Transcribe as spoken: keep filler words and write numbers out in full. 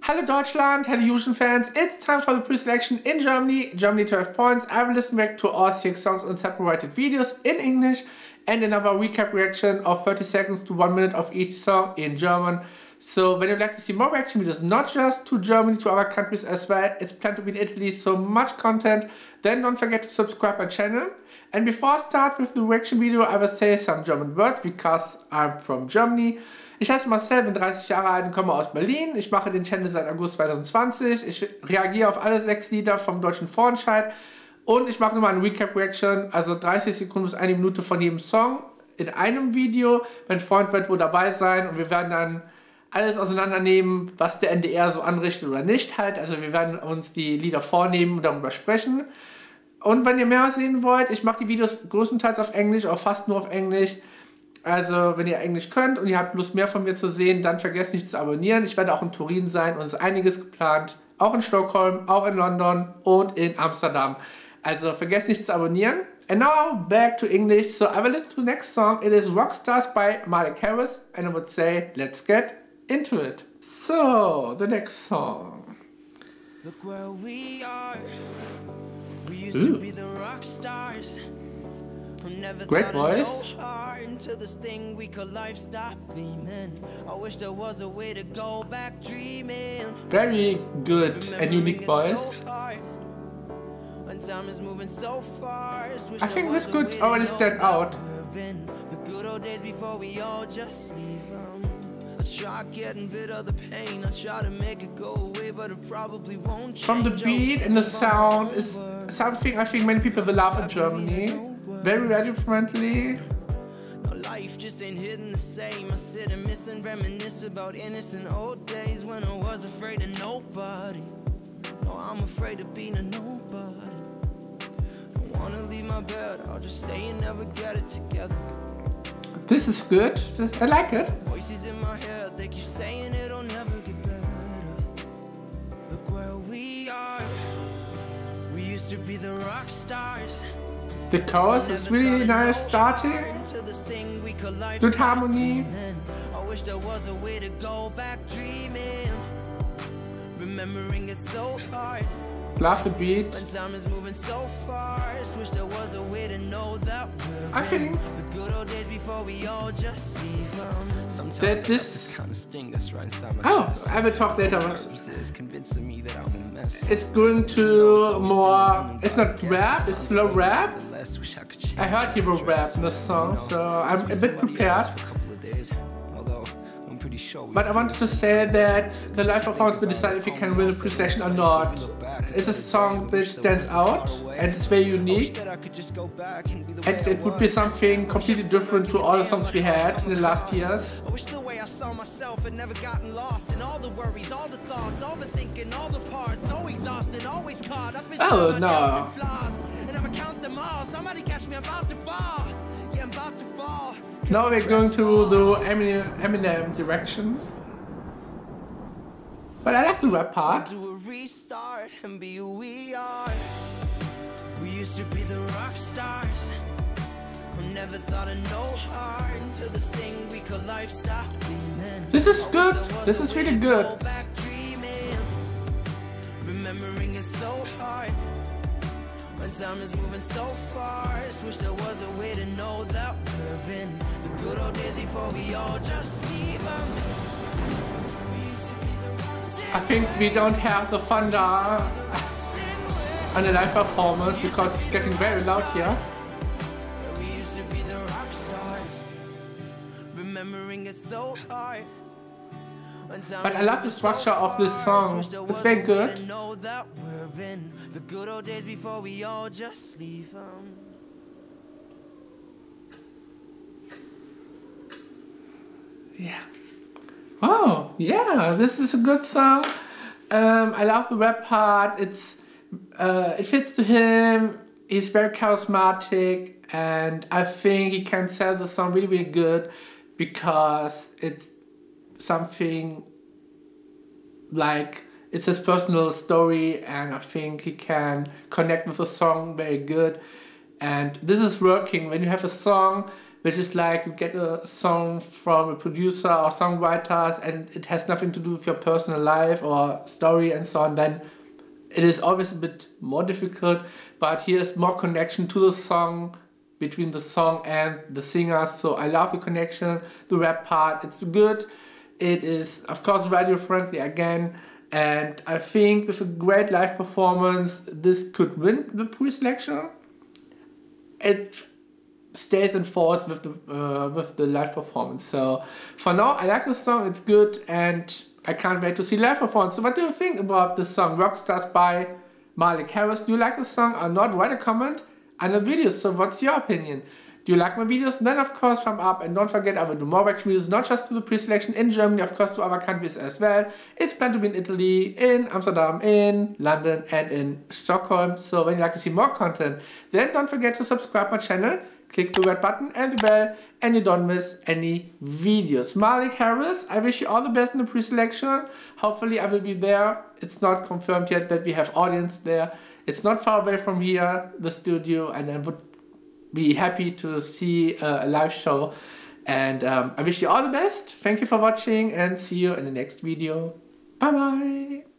Hello Deutschland, hello Eurovision fans, it's time for the pre-selection in Germany. Germany twelve points. I will listen back to all six songs on separated videos in English and another recap reaction of thirty seconds to one minute of each song in German. So when you'd like to see more reaction videos, not just to Germany, to other countries as well, it's planned to be in Italy, so much content, then don't forget to subscribe my channel. And before I start with the reaction video, I will say some German words, because I'm from Germany. Ich heiße Marcel, bin dreißig Jahre alt und komme aus Berlin. Ich mache den Channel seit August zweitausendzwanzig. Ich reagiere auf alle sechs Lieder vom deutschen Vorentscheid. Und ich mache nochmal eine Recap-Reaction, also dreißig Sekunden bis eine Minute von jedem Song in einem Video. Mein Freund wird wohl dabei sein und wir werden dann alles auseinandernehmen, was der N D R so anrichtet oder nicht halt. Also wir werden uns die Lieder vornehmen und darüber sprechen. Und wenn ihr mehr sehen wollt, ich mache die Videos größtenteils auf Englisch, auch fast nur auf Englisch. Also wenn ihr Englisch könnt und ihr habt Lust mehr von mir zu sehen, dann vergesst nicht zu abonnieren. Ich werde auch in Turin sein und es ist einiges geplant. Auch in Stockholm, auch in London und in Amsterdam. Also vergesst nicht zu abonnieren. And now back to English. So I will listen to the next song. It is Rockstars by Malik Harris. And I would say, let's get into it. So, the next song. Look where we are. We used Ooh. to be the rock stars. Never Great voice. Until this thing we call life stopped gleaming. I wish there was a way to go back dreaming. Very good and unique voice. When time is moving so fast. I think this could already stand out. The good old days before we all just leave them. I try getting rid of the pain. I try to make it go away, but it probably won't change. From the beat and the sound is something I think many people will love in Germany. Very radio friendly. No, life just ain't hitting the same. I sit and miss and reminisce about innocent old days when I was afraid of nobody. No, I'm afraid of being a nobody. Don't wanna leave my bed, I'll just stay and never get it together. This is good. I like it. Voices in my head, they keep saying it'll never get better. Look where we are. We used to be the rock stars. The chorus is really nice starting. Good harmony. I wish there was a way to go back dreaming. Remembering it so hard. Love the beat. When time is moving so fast. Wish there was a way to know that we're I think the good old days before we all just leave them. That this Oh, I will talk later. It's going to more, it's not rap, it's slow rap. I heard he wrote rap in the song, so I'm a bit prepared. But I wanted to say that the live performance will decide if you can win the pre-selection or not. It's a song that stands out and it's very unique. And it would be something completely different to all the songs we had in the last years. Oh no. Now we're going to the Eminem, Eminem direction. But I like the rap part. Do a restart and be who we are. We used to be the rock stars. I never thought of no heart until this thing we call life stopped gleaming. This is good. This is really good. Remembering it so hard. When time is moving so fast. Wish there was a way to know that we're in the good old days before we all just leave them. I think we don't have the thunder on the live performance because it's getting very loud here. We used to be the rock stars. Remembering it so hard. But I love the structure of this song. It's very good. The good old days before we all just leave them. Yeah. Oh, yeah, this is a good song. Um, I love the rap part. It's uh, it fits to him. He's very charismatic, and I think he can sell the song really, really good because it's something like it's his personal story, and I think he can connect with the song very good. And this is working when you have a song which is like you get a song from a producer or songwriters and it has nothing to do with your personal life or story and so on, then it is always a bit more difficult. But here's more connection to the song, between the song and the singer. So I love the connection, the rap part, it's good. It is of course radio friendly again. And I think with a great live performance, this could win the pre-selection. It stays and falls with the uh, with the live performance. So for now, I like the song. It's good, and I can't wait to see live performance. So what do you think about this song, Rockstars by Malik Harris? Do you like the song or not? Write a comment under the video. So what's your opinion? Do you like my videos? Then of course thumb up, and don't forget I will do more reaction videos, not just to the pre-selection in Germany, of course to other countries as well. It's planned to be in Italy, in Amsterdam, in London and in Stockholm. So when you like to see more content, then don't forget to subscribe my channel, click the red button and the bell, and you don't miss any videos. Malik Harris, I wish you all the best in the pre-selection. Hopefully I will be there. It's not confirmed yet that we have audience there. It's not far away from here, the studio, and I would be happy to see uh, a live show. And um, I wish you all the best. Thank you for watching and see you in the next video. Bye bye.